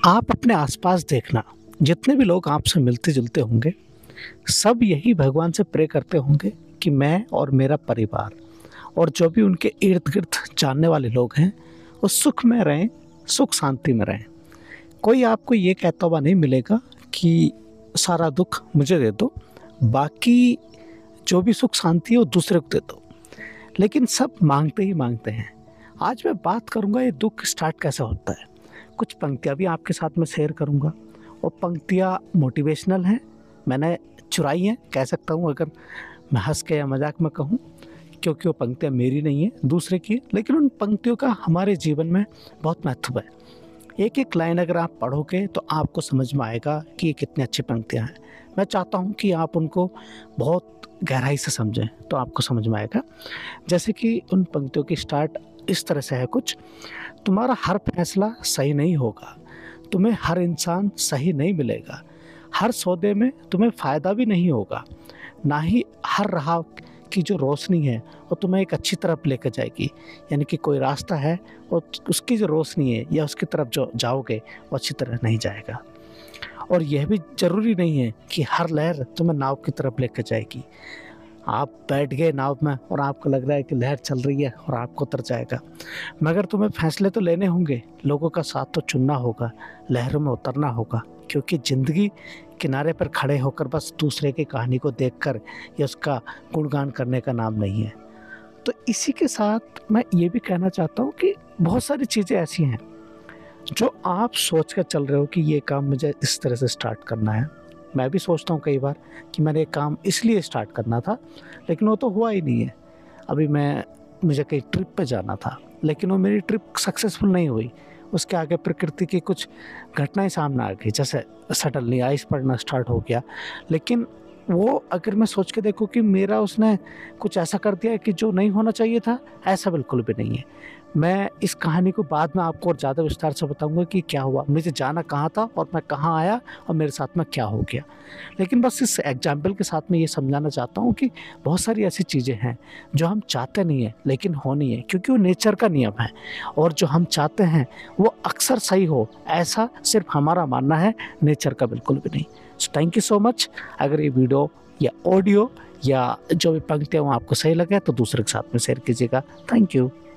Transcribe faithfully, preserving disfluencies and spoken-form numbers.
आप अपने आसपास देखना, जितने भी लोग आपसे मिलते-जुलते होंगे, सब यही भगवान से प्रे करते होंगे कि मैं और मेरा परिवार और जो भी उनके इर्द-गिर्द जानने वाले लोग हैं, वो सुख में रहें, सुख शांति में रहें। कोई आपको ये कहता हुआ नहीं मिलेगा कि सारा दुःख मुझे दे दो, बाकी जो भी सुख शांति है वो दूसरे को दे दो। लेकिन सब माँगते ही माँगते हैं। आज मैं बात करूँगा ये दुःख स्टार्ट कैसे होता है। कुछ पंक्तियाँ भी आपके साथ में शेयर करूँगा। वो पंक्तियाँ मोटिवेशनल हैं, मैंने चुराई हैं, कह सकता हूँ अगर मैं हँस के या मज़ाक में कहूँ, क्योंकि वो पंक्तियाँ मेरी नहीं हैं, दूसरे की हैं, लेकिन उन पंक्तियों का हमारे जीवन में बहुत महत्व है। एक-एक लाइन अगर आप पढ़ोगे तो आपको समझ में आएगा कि ये कितनी अच्छी पंक्तियाँ हैं। मैं चाहता हूँ कि आप उनको बहुत गहराई से समझें, तो आपको समझ में आएगा। जैसे कि उन पंक्तियों की स्टार्ट इस तरह से है कुछ, तुम्हारा हर फैसला सही नहीं होगा, तुम्हें हर इंसान सही नहीं मिलेगा, हर सौदे में तुम्हें फ़ायदा भी नहीं होगा, ना ही हर राह की जो रोशनी है वो तुम्हें एक अच्छी तरफ लेकर जाएगी। यानी कि कोई रास्ता है और उसकी जो रोशनी है या उसकी तरफ जो जाओगे वो अच्छी तरह नहीं जाएगा। और यह भी ज़रूरी नहीं है कि हर लहर तुम्हें नाव की तरफ लेकर जाएगी। आप बैठ गए नाव में और आपको लग रहा है कि लहर चल रही है और आपको उतर जाएगा, मगर तुम्हें फैसले तो लेने होंगे, लोगों का साथ तो चुनना होगा, लहरों में उतरना होगा, क्योंकि ज़िंदगी किनारे पर खड़े होकर बस दूसरे की कहानी को देखकर या उसका गुणगान करने का नाम नहीं है। तो इसी के साथ मैं ये भी कहना चाहता हूँ कि बहुत सारी चीज़ें ऐसी हैं जो आप सोच कर चल रहे हो कि ये काम मुझे इस तरह से स्टार्ट करना है। मैं भी सोचता हूँ कई बार कि मैंने ये काम इसलिए स्टार्ट करना था, लेकिन वो तो हुआ ही नहीं है। अभी मैं मुझे कहीं ट्रिप पे जाना था, लेकिन वो मेरी ट्रिप सक्सेसफुल नहीं हुई। उसके आगे प्रकृति की कुछ घटनाएँ सामने आ गई, जैसे सडनली आइस पड़ना स्टार्ट हो गया। लेकिन वो अगर मैं सोच के देखूँ कि मेरा उसने कुछ ऐसा कर दिया है कि जो नहीं होना चाहिए था, ऐसा बिल्कुल भी नहीं है। मैं इस कहानी को बाद में आपको और ज़्यादा विस्तार से बताऊँगा कि क्या हुआ, मुझे जाना कहाँ था और मैं कहाँ आया और मेरे साथ में क्या हो गया। लेकिन बस इस एग्ज़ाम्पल के साथ मैं ये समझाना चाहता हूँ कि बहुत सारी ऐसी चीज़ें हैं जो हम चाहते नहीं हैं लेकिन होनी है, क्योंकि वो नेचर का नियम है और जो हम चाहते हैं वो अक्सर सही हो, ऐसा सिर्फ हमारा मानना है, नेचर का बिल्कुल भी नहीं। So thank you so much. अगर ये वीडियो या ऑडियो या जो भी पंक्तियाँ वो आपको सही लगे तो दूसरे के साथ में शेयर कीजिएगा। Thank you.